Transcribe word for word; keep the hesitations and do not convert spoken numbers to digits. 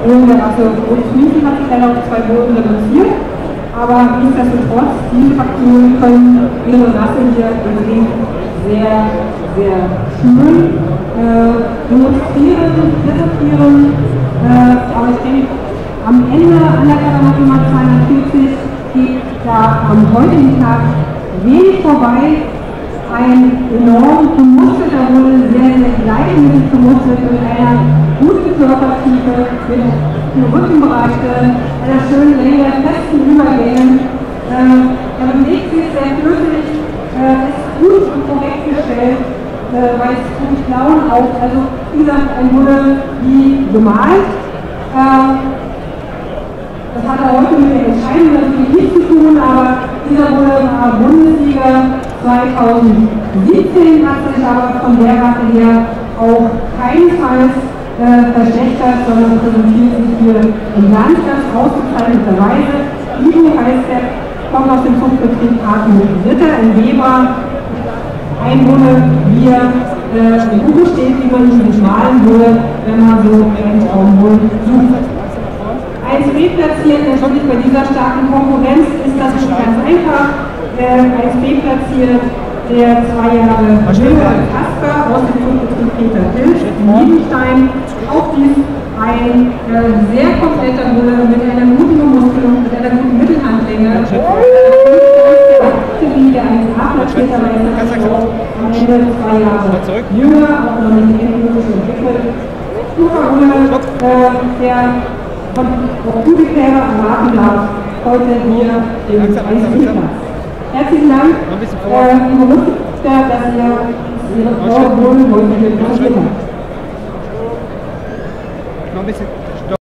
in der Rasse Rotfriesen hat sich leider auf zwei Boden reduziert, aber nichtsdestotrotz, diese Faktoren können ihre Rasse hier übrigens sehr, sehr schön äh, demonstrieren, präsentieren, äh, aber ich denke, am Ende an der Katamaran zweihundertvierzig geht da am heutigen Tag wenig vorbei. Ein enorm gemuskelter Bulle, sehr, sehr gleichmäßig gemustelt mit einer guten Körpertiefe, mit den Rückenbreite, einer schönen Länge, festen Übergängen. Äh, er bewegt sich sehr flüssig, äh, ist gut und korrekt gestellt, äh, weist gut Klauen auf. Also, wie gesagt, ein Bulle wie gemalt. Äh, Das hat er heute mit der Entscheidung natürlich nichts zu tun, aber dieser Bulle war Bundesliga zweitausendsiebzehn, hat sich aber von der Rasse her auch keinesfalls äh, verschlechtert, sondern präsentiert sich hier in ganz, ganz ausgezeichneter Weise. Ivo heißt der, kommt aus dem Zuchtbetrieb Hartmut Ritter in Weber. Ein Bulle, wie er äh, im Buche steht, wie man ihn sich malen würde, wenn man so einen Traumbullen sucht. eins B platziert, natürlich bei dieser starken Konkurrenz ist das nicht ganz einfach. Äh, eins B platziert der zwei Jahre Wilhelm Kasper aus dem Zuchtbetrieb Peter Pilsch in Liebenstein. Auch dies ein äh, sehr kompletter Bulle mit einer guten Bemuskelung, mit einer guten Mittelhandlänge. Der eins A platziert, aber ist am Ende zwei Jahre jünger, auch noch nicht endgültig entwickelt. Super Bulle, äh, der von gute Klärer erwarten darf, heute hier im eins B-Platz. Herzlichen Dank, äh, liebe Mutter, dass ihr Ihre Frau Wohnen heute hier präsentiert habt. Noch ein bisschen.